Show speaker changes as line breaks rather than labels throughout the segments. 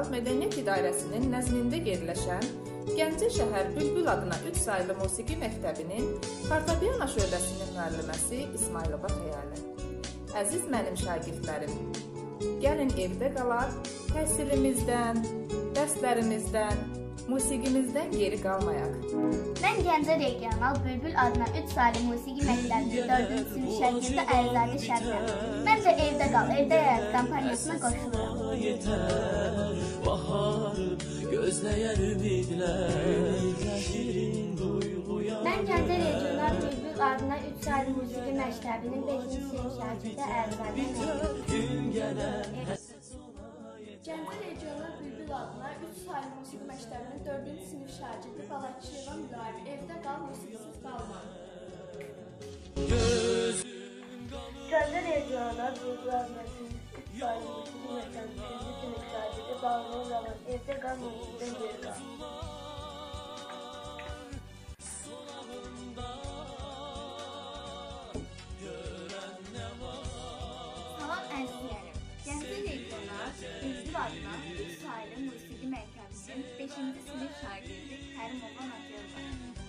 Regional Mədəniyyət İdarəsinin nəzdində yerləşən Gəncə şəhər Bülbül adına 3 saylı musiqi məktəbinin fortepiano şöbəsinin müəlliməsi İsmailova xəyalı. Əziz mənim şagirdlərim, gəlin evdə qalar, təhsilimizdən, dərslərimizdən, musiqimizdən geri qalmayaq.
Mən Gəncə Regional Bülbül adına 3 saylı musiqi məktəbinin 4-cü sinif şəklində Əlizadə Şərifəm. Mən də evdə qal, evdə yayat kampaniyasına qoşuluram. Mən Gəncə Regional Bülbül adına 3 saylı musiqi məktəbinin 5-ci sinif şəklində Əlizadə Şərifəm.
Gəncə Regional Bülbül adına 3 saylı musiqi məktəbinin 4-cü sinif şagirdi Balatçıyeva mülayim. Evdə qal, musiqisiz qalma.
Gəncə Regional Bülbül adına 3 saylı musiqi məktəbinin 3-cü sinif şagirdi Balatçıyeva evdə qal, musiqisiz geri qal.
Salam əzizlərim. Gəncə Regional Bülbül adına 3 saylı musiqi məktəbinin 5-ci sinif şagirdi Kərimova Natyeva.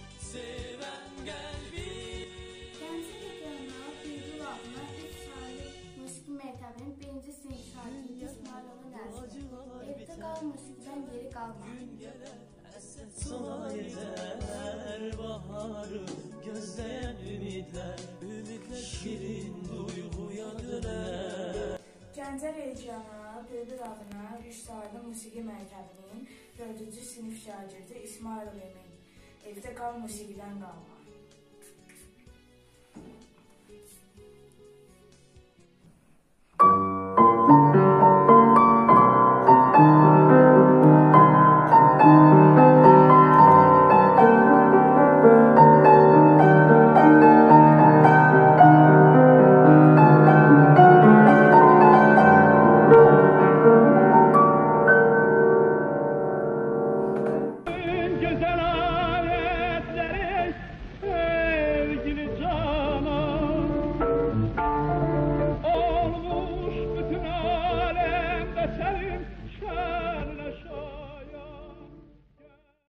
Gəncə Regional Bülbül adına 3 saylı musiqi məktəbinin 1-ci sinif şagirdi İsmailova Natyeva. Evdə qal, musiqidən geri qalma.
Sana yeter baharı gözleyen ümitler, ümitler şirin duyguya döner.
Gəncə Regional Bülbül adına 3 saylı musiqi məktəbinin 4-cü sinif şagirdi İsmailova Emin. Evdə qal, musiqidən qalma.